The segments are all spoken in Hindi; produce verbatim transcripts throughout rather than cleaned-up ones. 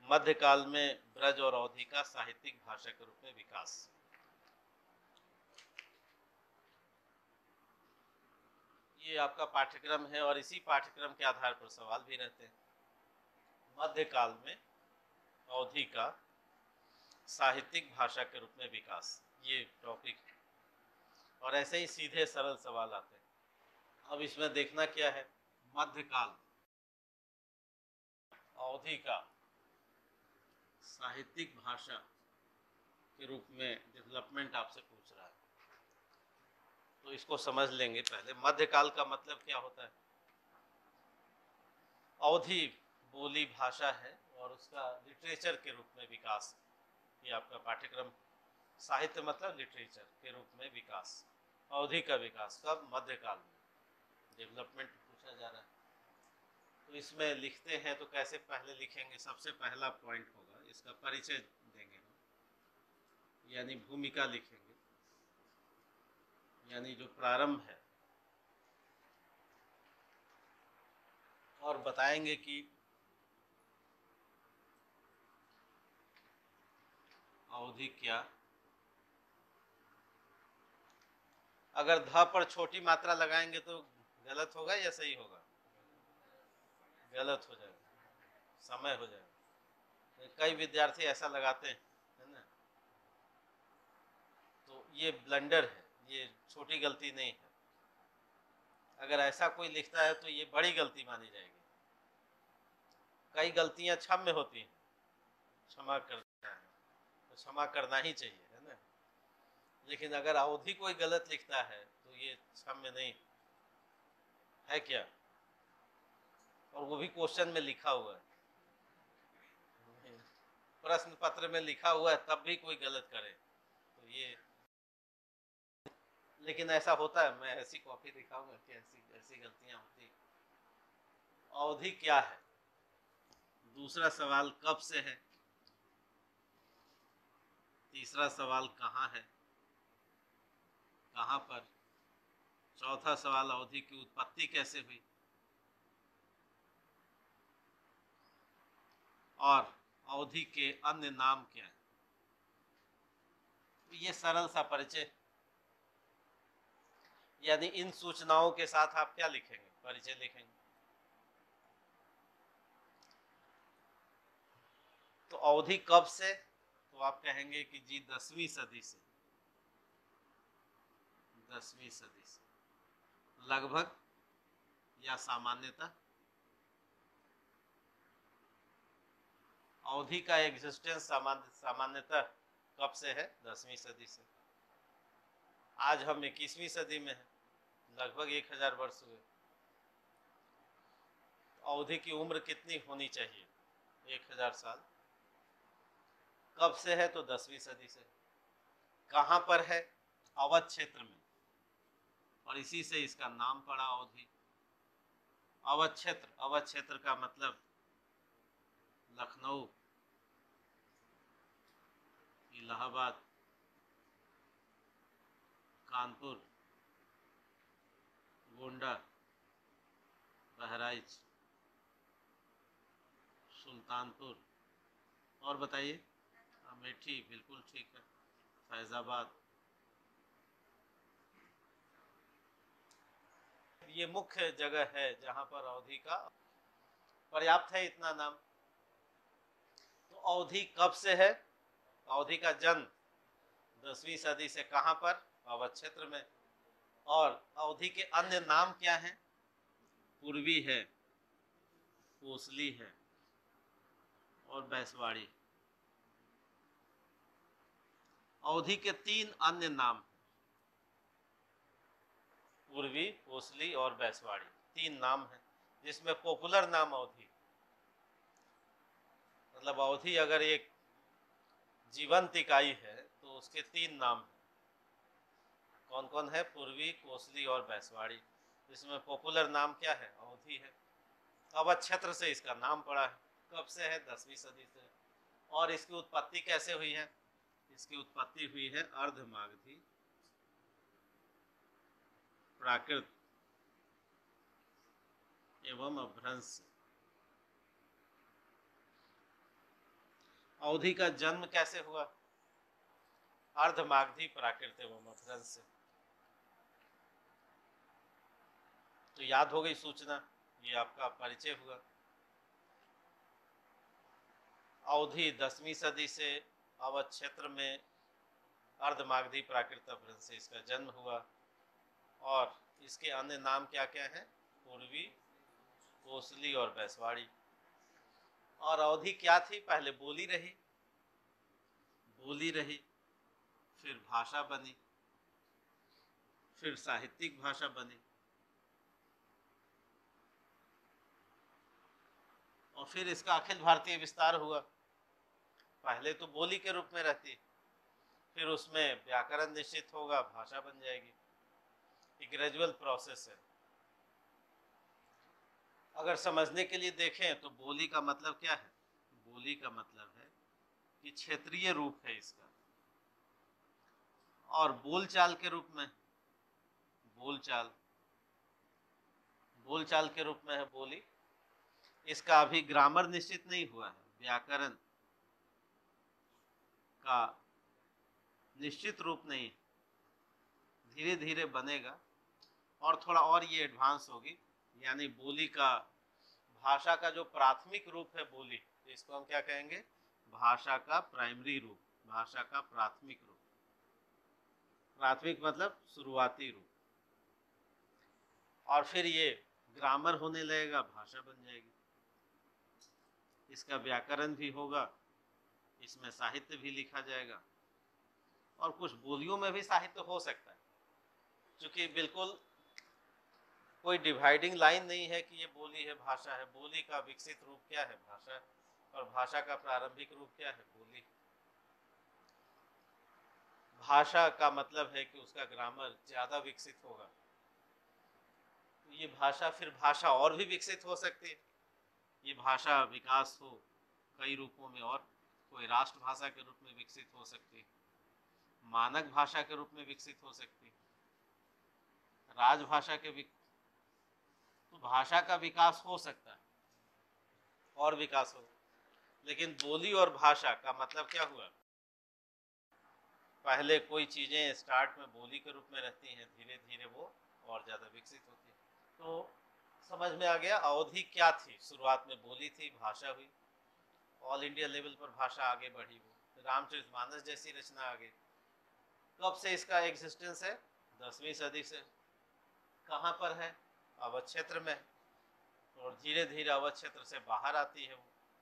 मध्यकाल में ब्रज और अवधी का साहित्यिक भाषा के रूप में विकास। ये आपका पाठ्यक्रम है और इसी पाठ्यक्रम के आधार पर सवाल भी रहते हैं। मध्यकाल में अवधी का साहित्यिक भाषा के रूप में विकास, ये टॉपिक, और ऐसे ही सीधे सरल सवाल आते हैं। अब इसमें देखना क्या है, मध्यकाल अवधी का साहित्यिक भाषा के रूप में डेवलपमेंट आपसे पूछ रहा है, तो इसको समझ लेंगे। पहले मध्यकाल का मतलब क्या होता है। अवधी बोली भाषा है और उसका लिटरेचर के रूप में विकास, ये आपका पाठ्यक्रम। साहित्य मतलब लिटरेचर के रूप में विकास, अवधी का विकास कब, मध्यकाल में डेवलपमेंट पूछा जा रहा है। तो इसमें लिखते हैं तो कैसे पहले लिखेंगे, सबसे पहला पॉइंट होगा इसका परिचय देंगे हम, यानी भूमिका लिखेंगे, यानी जो प्रारंभ है, और बताएंगे कि अवधी क्या। अगर ध पर छोटी मात्रा लगाएंगे तो गलत होगा या सही होगा, गलत हो जाएगा, समय हो जाएगा। कई विद्यार्थी ऐसा लगाते हैं, है ना, तो ये ब्लंडर है, ये छोटी गलती नहीं है। अगर ऐसा कोई लिखता है तो ये बड़ी गलती मानी जाएगी। कई गलतियां क्षम्य होती हैं, क्षमा करता है तो क्षमा करना ही चाहिए, है ना। लेकिन अगर अवधि कोई गलत लिखता है तो ये क्षम्य नहीं है क्या, और वो भी क्वेश्चन में लिखा हुआ है, प्रश्न पत्र में लिखा हुआ है, तब भी कोई गलत करे तो ये। लेकिन ऐसा होता है, मैं ऐसी कॉपी दिखाऊंगा कि ऐसी ऐसी गलतियां होती। अवधि क्या है, दूसरा सवाल कब से है, तीसरा सवाल कहाँ है, कहाँ पर, चौथा सवाल अवधि की उत्पत्ति कैसे हुई, और अवधि के अन्य नाम क्या है। तो ये सरल सा परिचय, यानी इन सूचनाओं के साथ आप क्या लिखेंगे, परिचय लिखेंगे। तो अवधि कब से, तो आप कहेंगे कि जी दसवीं सदी से, दसवीं सदी से लगभग या सामान्यतः। अवधि का एग्जिस्टेंस सामान्य सामान्यतः कब से है, दसवीं सदी से। आज हम इक्कीसवीं सदी में हैं, लगभग एक हजार वर्ष हुए। अवधि की उम्र कितनी होनी चाहिए, एक हजार साल। कब से है, तो दसवीं सदी से। कहाँ पर है, अवध क्षेत्र में, और इसी से इसका नाम पड़ा अवधि। अवध क्षेत्र, अवध क्षेत्र का मतलब लखनऊ, इलाहाबाद, कानपुर, गोंडा, बहराइच, सुल्तानपुर, और बताइए, अमेठी, बिल्कुल ठीक है, फैजाबाद। ये मुख्य जगह है जहां पर अवधि का पर्याप्त है इतना नाम। तो अवधि कब से है, अवधि का जन्म दसवीं सदी से, कहां पर, अवध क्षेत्र में। और अवधि के अन्य नाम क्या हैं, पूर्वी है, कोसली है, और बैसवाड़ी। अवधि के तीन अन्य नाम, पूर्वी, कोसली और बैसवाड़ी, तीन नाम हैं, जिसमें पॉपुलर नाम अवधि, मतलब अवधि अगर एक जीवंत इकाई है तो उसके तीन नाम हैं। कौन कौन है, पूर्वी, कोसली और बैसवाड़ी। इसमें पॉपुलर नाम क्या है, अवधि है। अवध क्षेत्र से इसका नाम पड़ा है। कब से है, दसवीं सदी से। और इसकी उत्पत्ति कैसे हुई है, इसकी उत्पत्ति हुई है अर्धमागधी प्राकृत एवं अपभ्रंश। अवधि का जन्म कैसे हुआ? अर्धमागधी प्राकृत एवं अपभ्रंश से। तो याद हो गई सूचना, ये आपका परिचय हुआ। अवधि दसवीं सदी से अवध क्षेत्र में अर्धमागधी प्राकृत अपभ्रंश से इसका जन्म हुआ। और इसके अन्य नाम क्या क्या हैं? पूर्वी, कोसली और बैसवाड़ी। और अवधि क्या थी? पहले बोली रही, बोली रही, फिर भाषा बनी, फिर साहित्यिक भाषा बनी, और फिर इसका अखिल भारतीय विस्तार हुआ। पहले तो बोली के रूप में रहती, फिर उसमें व्याकरण निश्चित होगा, भाषा बन जाएगी। एक ग्रेजुअल प्रोसेस है। अगर समझने के लिए देखें तो बोली का मतलब क्या है? बोली का मतलब है कि क्षेत्रीय रूप है इसका। और बोलचाल के रूप में, बोलचाल बोलचाल के रूप में है बोली। इसका अभी ग्रामर निश्चित नहीं हुआ है, व्याकरण का निश्चित रूप नहीं, धीरे धीरे बनेगा और थोड़ा और ये एडवांस होगी। यानी बोली का, भाषा का जो प्राथमिक रूप है बोली, तो इसको हम क्या कहेंगे? भाषा का प्राइमरी रूप, भाषा का प्राथमिक रूप। प्राथमिक मतलब शुरुआती रूप। और फिर ये ग्रामर होने लगेगा, भाषा बन जाएगी। इसका व्याकरण भी होगा, इसमें साहित्य भी लिखा जाएगा, और कुछ बोलियों में भी साहित्य हो सकता है, क्योंकि बिल्कुल कोई डिवाइडिंग लाइन नहीं है कि ये बोली है, भाषा है। बोली का विकसित रूप क्या है? भाषा। और भाषा का प्रारंभिक रूप क्या है? बोली। भाषा का मतलब है कि उसका ग्रामर ज्यादा विकसित होगा, तो ये भाषा, फिर भाषा और भी विकसित हो सकती है। ये भाषा विकास हो कई रूपों में, और कोई राष्ट्रभाषा के रूप में विकसित हो सकती है, मानक भाषा के रूप में विकसित हो सकती है, राजभाषा के विक... तो भाषा का विकास हो सकता है, और विकास हो। लेकिन बोली और भाषा का मतलब क्या हुआ? पहले कोई चीजें स्टार्ट में बोली के रूप में रहती हैं, धीरे धीरे वो और ज्यादा विकसित होती है। तो समझ में आ गया अवधि क्या थी? शुरुआत में बोली थी, भाषा हुई, ऑल इंडिया लेवल पर भाषा आगे बढ़ी, वो रामचरितमानस जैसी रचना आ गई। कब से इसका एग्जिस्टेंस है? दसवीं सदी से। कहाँ पर है? अवध क्षेत्र में। और धीरे धीरे अवध क्षेत्र से बाहर आती है वो।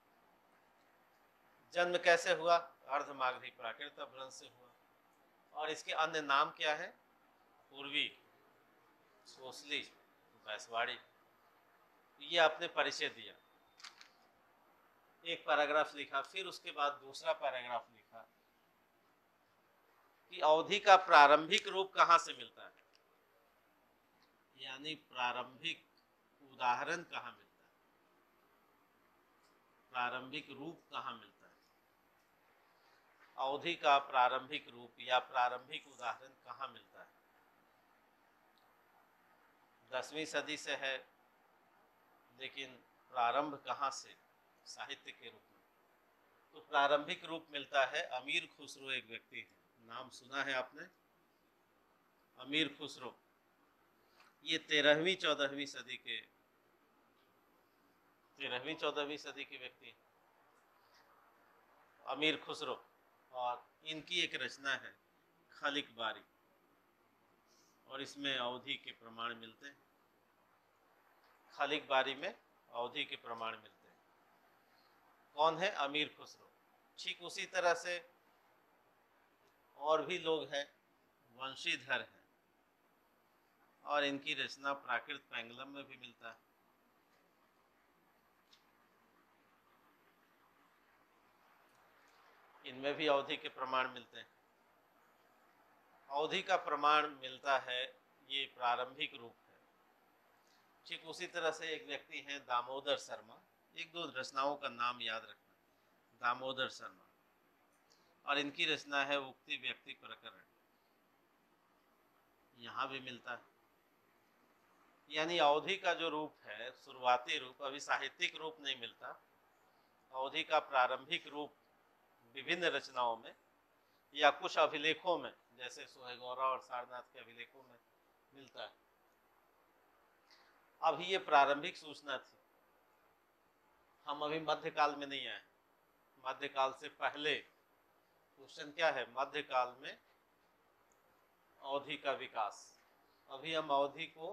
जन्म कैसे हुआ? अर्धमागधी प्राकृत अपभ्रंश से हुआ। और इसके अन्य नाम क्या है? पूर्वी, कोसली, बैसवाड़ी। ये आपने परिचय दिया, एक पैराग्राफ लिखा, फिर उसके बाद दूसरा पैराग्राफ लिखा कि अवधि का प्रारंभिक रूप कहाँ से मिलता है, यानी प्रारंभिक उदाहरण कहाँ मिलता है, प्रारंभिक रूप कहाँ मिलता है। अवधि का प्रारंभिक रूप या प्रारंभिक उदाहरण कहाँ मिलता है? दसवीं सदी से है, लेकिन प्रारंभ कहाँ से? साहित्य के रूप में। तो प्रारंभिक रूप मिलता है, अमीर खुसरो एक व्यक्ति है, नाम सुना है आपने? अमीर खुसरो। ये तेरहवीं चौदहवीं सदी के तेरहवीं चौदहवीं सदी के व्यक्ति हैं, अमीर खुसरो। और इनकी एक रचना है खलिक बारी, और इसमें अवधि के प्रमाण मिलते हैं। खलिक बारी में अवधि के प्रमाण मिलते हैं। कौन है? अमीर खुसरो। ठीक उसी तरह से और भी लोग हैं, वंशीधर हैं, और इनकी रचना प्राकृत पैंगलम में भी मिलता है। इनमें भी अवधि के प्रमाण मिलते हैं। अवधि का प्रमाण मिलता है, ये प्रारंभिक रूप है। ठीक उसी तरह से एक व्यक्ति हैं दामोदर शर्मा, एक दो रचनाओं का नाम याद रखना, दामोदर शर्मा, और इनकी रचना है उक्ति व्यक्ति प्रकरण, यहाँ भी मिलता है। यानी अवधि का जो रूप है, शुरुआती रूप, अभी साहित्यिक रूप नहीं मिलता। अवधि का प्रारंभिक रूप विभिन्न रचनाओं में या कुछ अभिलेखों में, जैसे सोहेगौरा और सारनाथ के अभिलेखों में मिलता है। अभी ये प्रारंभिक सूचना थी, हम अभी मध्यकाल में नहीं आए। मध्यकाल से पहले क्वेश्चन क्या है, मध्यकाल में अवधि का विकास। अभी हम अवधि को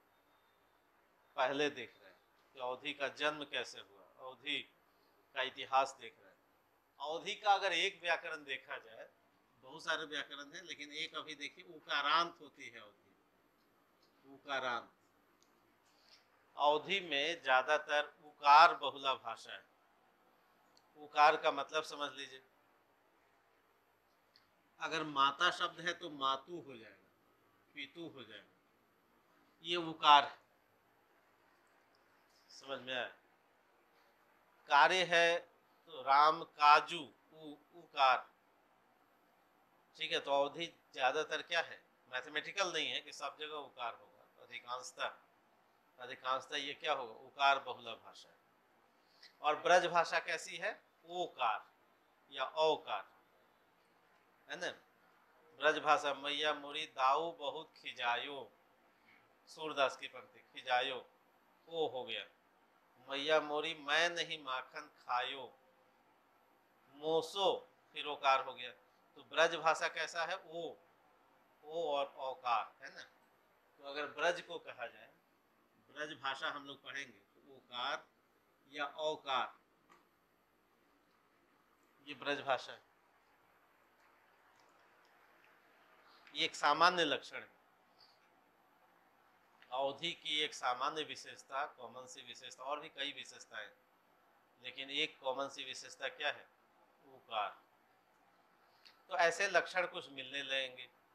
पहले देख रहे हैं कि अवधि का जन्म कैसे हुआ, अवधि का इतिहास देख रहे हैं। अवधि का अगर एक व्याकरण देखा जाए, बहुत सारे व्याकरण हैं, लेकिन एक अभी देखिए, उकारांत होती है अवधि, उकारांत। अवधि में ज्यादातर उकार बहुला भाषा है। उकार का मतलब समझ लीजिए, अगर माता शब्द है तो मातु हो जाएगा, पितु हो जाएगा, ये उकार है। समझ में आया? कार्य है तो राम काजू, उ, उकार। ठीक है, तो अवधि ज्यादातर क्या है, मैथमेटिकल नहीं है कि सब जगह उकार होगा, अधिकांशतः अधिकांशतः ये क्या होगा, उकार बहुला भाषा है। और ब्रज भाषा कैसी है, ओकार या औकार, है ना। ब्रज भाषा, मैया मोरी दाऊ बहुत खिजायो, सूरदास की पंक्ति, खिजायो ओ हो गया। मैया मोरी मैं नहीं माखन खायो, मोसो फिर ओकार हो गया। तो ब्रज भाषा कैसा है, ओ ओ और औकार, है ना। तो अगर ब्रज को कहा जाए, ब्रज भाषा हम लोग पढ़ेंगे तो ओकार या औकार, ये ब्रज भाषा है। ये एक सामान्य लक्षण है, अवधि की एक सामान्य विशेषता, कॉमन सी विशेषता, और भी कई विशेषताएं, लेकिन एक कॉमन सी विशेषता क्या है, उकार। तो ऐसे लक्षण कुछ मिलने लगेंगे,